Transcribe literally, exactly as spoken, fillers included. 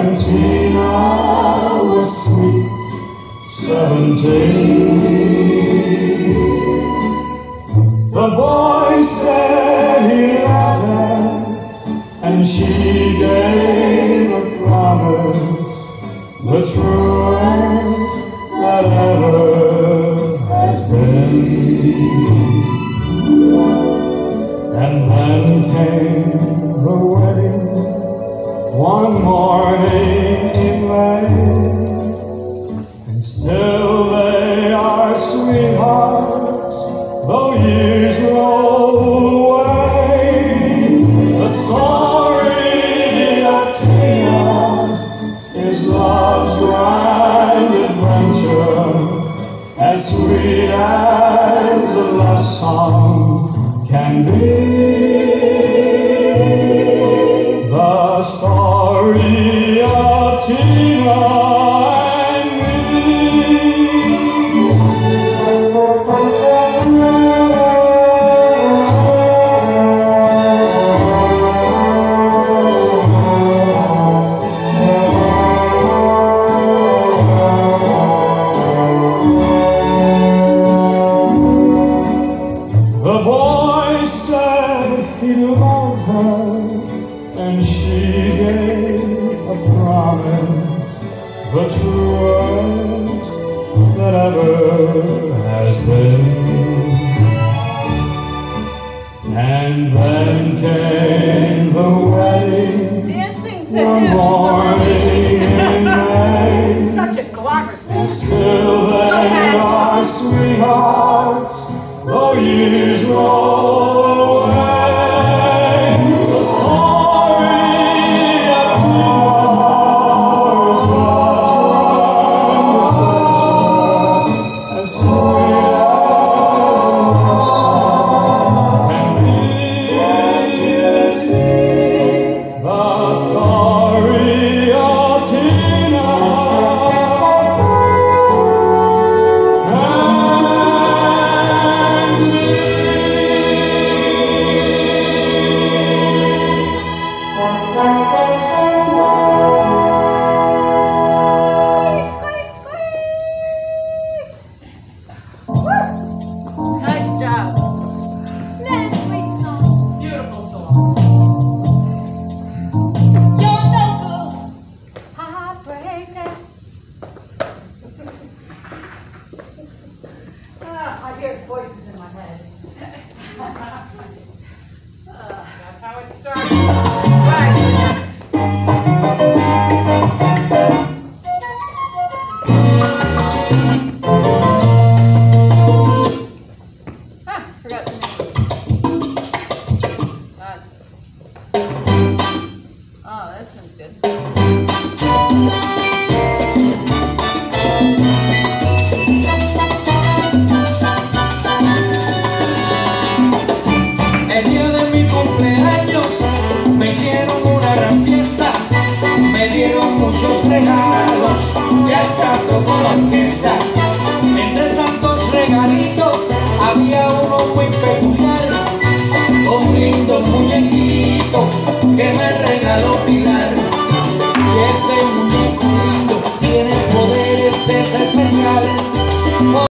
when Tina was sweet seventeen. The boy said he loved her, and she gave a promise, the truest that ever has been. And then came the wedding, one morning in May, and still they are sweethearts, though years roll away. The story of Tina is love's grand adventure, as sweet as a love song can be. The story of Tina and me. The boy said he loved her, and she gave a promise, the truest that ever has been. And then came the wedding, dancing to one him. morning in May. Such a glamorous man. And still So they handsome. are sweethearts, though years roll away. The story of Tina's love's adventure, as sweet as a love song can be. The story of Tina and me. Squeeze, squeeze, squeeze. Woo! Nice job. Nice, sweet song. Beautiful song. You're no good, heartbreaker. Ah, I hear voices in my head. That's how it starts. Right. Ah, forgot the name. That's it. Oh, this one's good. El día de mi cumpleaños me hicieron una gran fiesta, me dieron muchos regalos y hasta tocó la orquesta. Entre tantos regalitos había uno muy peculiar, un lindo muñequito que me regaló Pilar. Y ese muñeco lindo tiene poderes, es especial.